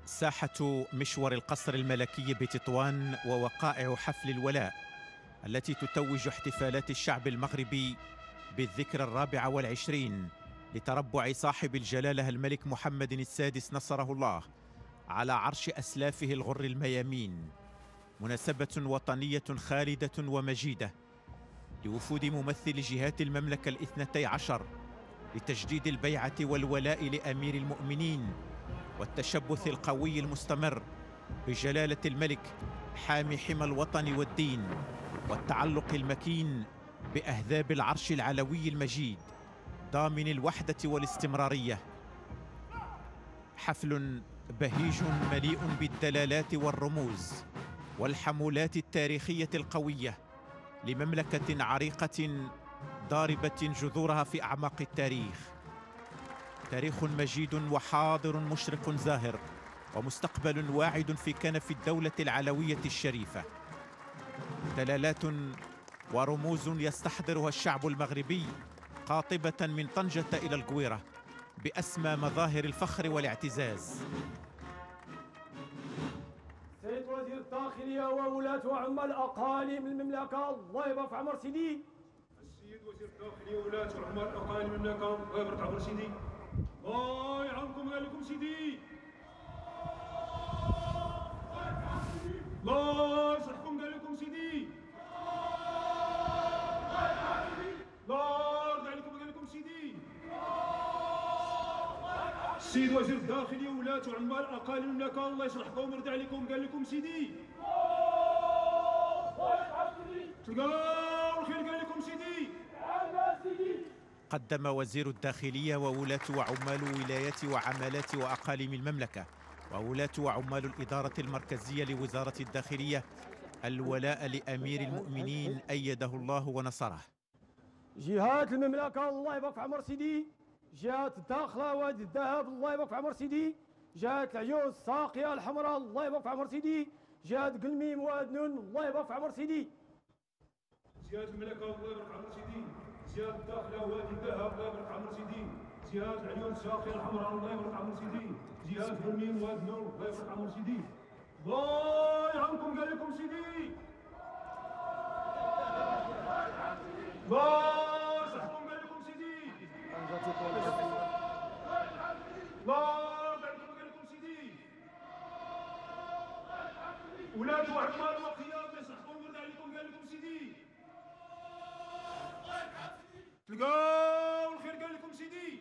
ساحة مشور القصر الملكي بتطوان ووقائع حفل الولاء التي تتوج احتفالات الشعب المغربي بالذكرى 24 لتربع صاحب الجلالة الملك محمد السادس نصره الله على عرش أسلافه الغر الميامين. مناسبة وطنية خالدة ومجيدة لوفود ممثل جهات المملكة الاثنتي عشر لتجديد البيعة والولاء لأمير المؤمنين والتشبث القوي المستمر بجلالة الملك حامي حمى الوطن والدين والتعلق المكين بأهذاب العرش العلوي المجيد ضامن الوحدة والاستمرارية. حفل بهيج مليء بالدلالات والرموز والحمولات التاريخية القوية لمملكة عريقة ضاربة جذورها في أعماق التاريخ. تاريخ مجيد وحاضر مشرق زاهر ومستقبل واعد في كنف الدولة العلوية الشريفة. دلالات ورموز يستحضرها الشعب المغربي قاطبة من طنجة إلى القويرة بأسمى مظاهر الفخر والاعتزاز. سيد وزير الداخلية وولاة وعمال أقاليم المملكة الله يبارك في عمر سيدي. السيد وزير الداخلية وولاة وعمال أقاليم المملكة الله يبارك في عمر سيدي. الله يعاونكم قال لكم سيدي. الله يصلحكم قال لكم سيدي. الله يرضى عليكم قال لكم سيدي. السيد وزير الداخلية وولاة وعمال أقاليم المملكة الله يصلحكم ويرضى عليكم قال لكم سيدي. تلقاو الخير قال لكم سيدي. قدم وزير الداخلية وولاة وعمال ولايات وعمالات وأقاليم المملكة وولاة وعمال الإدارة المركزية لوزارة الداخلية الولاء لأمير المؤمنين أيده الله ونصره. جهات المملكة الله يبارك في عمر سيدي. جهات الداخلة وادي الذهب الله يبارك في عمر سيدي. جهات العيون الساقية الحمراء الله يبارك في عمر سيدي. جهات قلميم وادنون الله يبارك في عمر سيدي. جهات المملكة الله يبارك في عمر سيدي. جهات الداخلة وادي الذهب الله يبارك في عمر سيدي. جهات العيون الساقية الحمراء الله يبارك في عمر سيدي. جهات قلميم وادنون الله يبارك في عمر سيدي. الله يعاونكم قال لكم سيدي. الله يصلحكم قال لكم سيدي. الله يبارك قال لكم سيدي. ولاة وعمال وقيادة يصلحكم ويرضى عليكم قال لكم سيدي. تلقاو الخير قال لكم سيدي.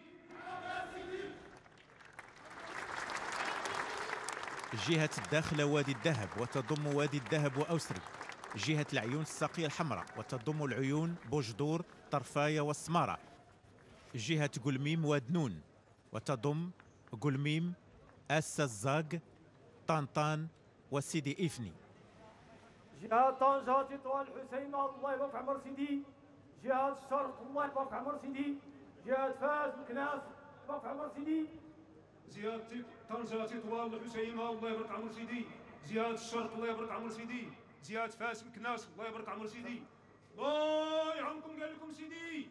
جهة الداخلة وادي الذهب وتضم وادي الذهب وأوسري. جهة العيون الساقية الحمراء وتضم العيون بوجدور طرفاية والسمارة. جهة قلميم وادنون وتضم قلميم آس الزاق طنطان وسيدي إفني. جهة طنجة تطوان الحسيمة الله يبارك في عمر سيدي. جهة الشرق الله يبارك في عمر سيدي. جهة فاس مكناس يبارك في عمر سيدي. جهة طنجة تطوان الحسيمة الله يبارك عمر سيدي. جهة الشرق الله يبارك عمر سيدي. جهة فاس مكناس الله يبارك عمر سيدي. الله يعاونكم قال لكم سيدي.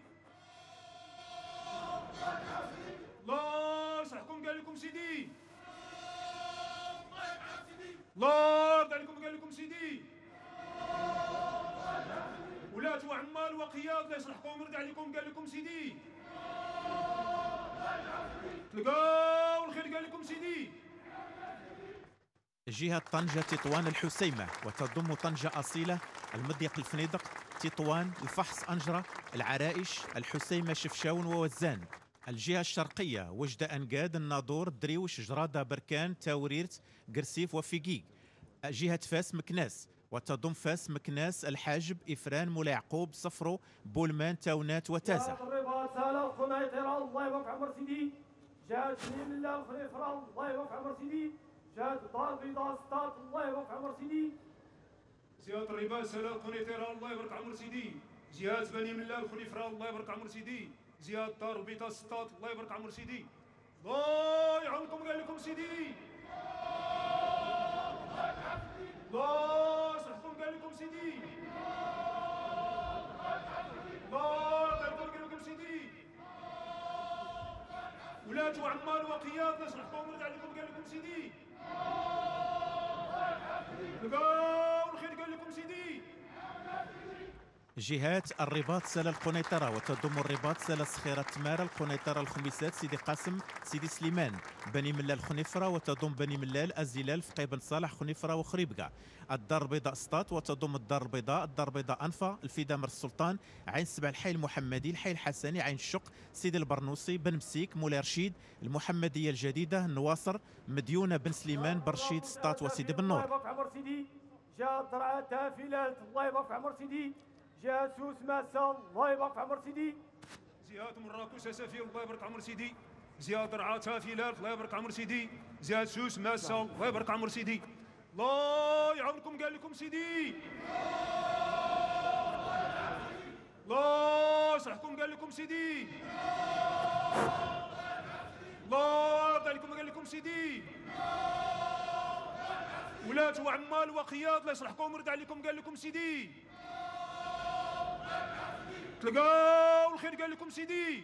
الله يصلحكم قال لكم سيدي. الله يرضى عليكم قال لكم سيدي. ولاة وعمال وقيادة يصلحكم ويرضى عليكم قال لكم سيدي. تلقاو الخير قال لكم سيدي. جهة طنجة تطوان الحسيمة وتضم طنجة أصيلة المضيق الفنيدق تطوان الفحص أنجرة العرائش الحسيمة شفشاون ووزان. الجهة الشرقية وجدة أنقاد الناظور دريوش جرادة بركان تاوريرت قرسيف وفيقيق. جهة فاس مكناس وتضم فاس مكناس الحاجب إفران مولا يعقوب صفرو بولمان تاونات وتازع. الرباط سالة الخنيطرة الله يبارك في عمر سيدي. جهة سليم الله الخليفرة الله يبارك في عمر سيدي. جهة الدار البيضاء ستات الله يبارك في عمر سيدي. جهة الرباط سالة الخنيطرة الله يبارك عمر سيدي. جهة بني ملا الخليفرة الله يبارك عمر سيدي. جهة الدار البيضاء ستات الله يبارك عمر سيدي. الله يعاونكم قال لكم سيدي. الله يصلحكم قال لكم سيدي. الله يبارك قال لكم سيدي. ولاد وعمال وقياد نشرحكم ونرجع لكم قال لكم سيدي لقاو الخير قال لكم سيدي. جهات الرباط سلا القنيطرة وتضم الرباط سلا صخيرة تمارة القنيطرة الخميسات سيدي قاسم سيدي سليمان بني ملال خنيفرة وتضم بني ملال الزلال فقي بن صالح خنيفرة وخريبكة. الدار البيضاء سطات وتضم الدار البيضاء أنفا الفيدا مر السلطان عين سبع الحي المحمدي الحي الحسني عين الشق سيدي البرنوسي بن مسيك مولاي رشيد المحمدية الجديدة النواصر مديونة بن سليمان برشيد سطات وسيدي بن نور. الله يبارك في عمر سيدي. جاء درعا تافلات الله يبارك في عمر سيدي. جهة سوس ماسة الله يبارك في عمر سيدي. زياد مراكش سفير الله يبارك عمر سيدي. زياد رعاة تافلات الله يبارك عمر سيدي. زياد سوس ماسة الله يبارك عمر سيدي. الله يعاونكم قال لكم سيدي. الله يصلحكم قال لكم سيدي. الله يرضى عليكم قال لكم سيدي. ولاد وعمال وقياد الله يصلحكم ويرضى عليكم قال لكم سيدي. تلقاو الخير قال لكم سيدي.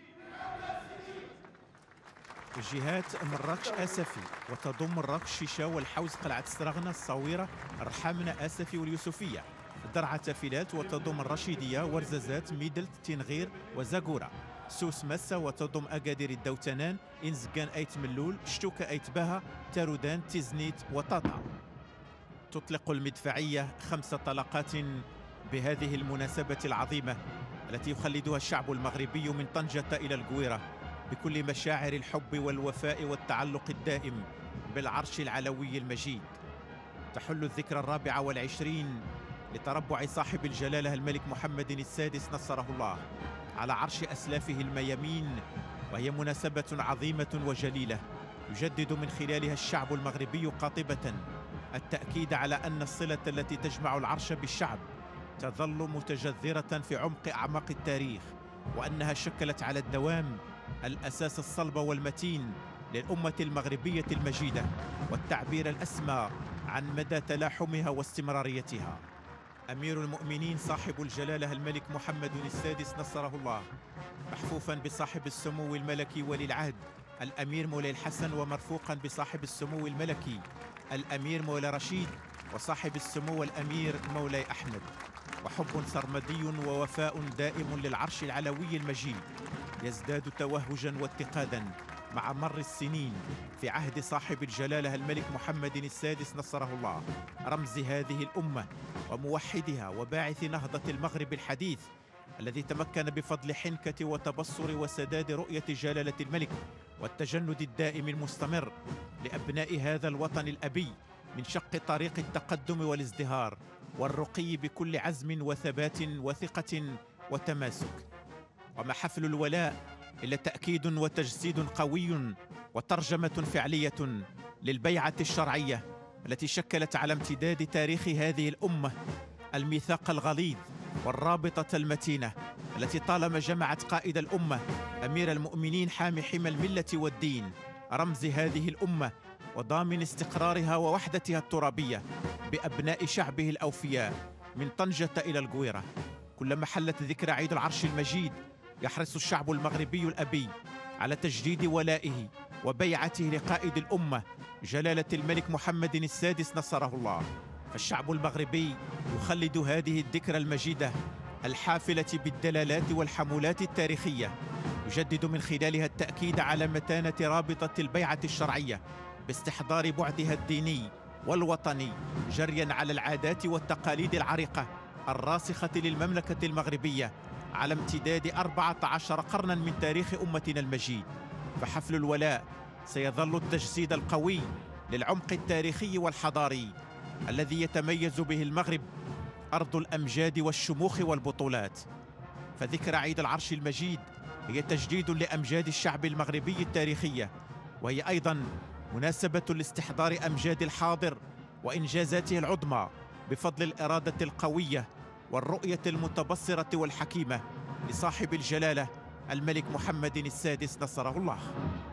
جهات مراكش اسفي وتضم مراكش شيشة والحوز قلعة السراغنة الصويرة الرحامنة اسفي واليوسفية. درعا تافلات وتضم الرشيدية ورزازات ميدلت تنغير وزاغورا. سوس مسة وتضم أكادير الدوتنان إنزقان أيت ملول شتوكا أيت بها تارودان تيزنيت وطاطا. تطلق المدفعية 5 طلقات بهذه المناسبة العظيمة التي يخلدها الشعب المغربي من طنجة إلى القويرة بكل مشاعر الحب والوفاء والتعلق الدائم بالعرش العلوي المجيد. تحل الذكرى 24 لتربع صاحب الجلالة الملك محمد السادس نصره الله على عرش أسلافه الميامين، وهي مناسبة عظيمة وجليلة يجدد من خلالها الشعب المغربي قاطبة التأكيد على أن الصلة التي تجمع العرش بالشعب تظل متجذرة في عمق أعماق التاريخ، وأنها شكلت على الدوام الأساس الصلب والمتين للأمة المغربية المجيدة والتعبير الأسمى عن مدى تلاحمها واستمراريتها. أمير المؤمنين صاحب الجلالة الملك محمد السادس نصره الله محفوفا بصاحب السمو الملكي ولي العهد الأمير مولاي الحسن، ومرفوقا بصاحب السمو الملكي الأمير مولاي رشيد، وصاحب السمو الأمير مولاي أحمد، وحب سرمدي ووفاء دائم للعرش العلوي المجيد يزداد توهجا واتقادا مع مر السنين في عهد صاحب الجلالة الملك محمد السادس نصره الله، رمز هذه الأمة وموحدها وباعث نهضة المغرب الحديث الذي تمكن بفضل حنكة وتبصر وسداد رؤية جلالة الملك والتجند الدائم المستمر لأبناء هذا الوطن الأبي من شق طريق التقدم والازدهار والرقي بكل عزم وثبات وثقة وتماسك. وما حفل الولاء إلا تأكيد وتجسيد قوي وترجمة فعلية للبيعة الشرعية التي شكلت على امتداد تاريخ هذه الأمة الميثاق الغليظ والرابطة المتينة التي طالما جمعت قائد الأمة أمير المؤمنين حامي حمى الملة والدين، رمز هذه الأمة وضامن استقرارها ووحدتها الترابية بأبناء شعبه الأوفياء من طنجة إلى القويرة. كلما حلت ذكرى عيد العرش المجيد يحرص الشعب المغربي الأبي على تجديد ولائه وبيعته لقائد الأمة جلالة الملك محمد السادس نصره الله. فالشعب المغربي يخلد هذه الذكرى المجيدة الحافلة بالدلالات والحمولات التاريخية، يجدد من خلالها التأكيد على متانة رابطة البيعة الشرعية باستحضار بعدها الديني والوطني جريا على العادات والتقاليد العريقة الراسخة للمملكة المغربية على امتداد 14 قرنا من تاريخ أمتنا المجيد. فحفل الولاء سيظل التجسيد القوي للعمق التاريخي والحضاري الذي يتميز به المغرب أرض الأمجاد والشموخ والبطولات. فذكرى عيد العرش المجيد هي تجديد لأمجاد الشعب المغربي التاريخية، وهي أيضا مناسبة لاستحضار أمجاد الحاضر وإنجازاته العظمى بفضل الإرادة القوية والرؤية المتبصرة والحكيمة لصاحب الجلالة الملك محمد السادس نصره الله.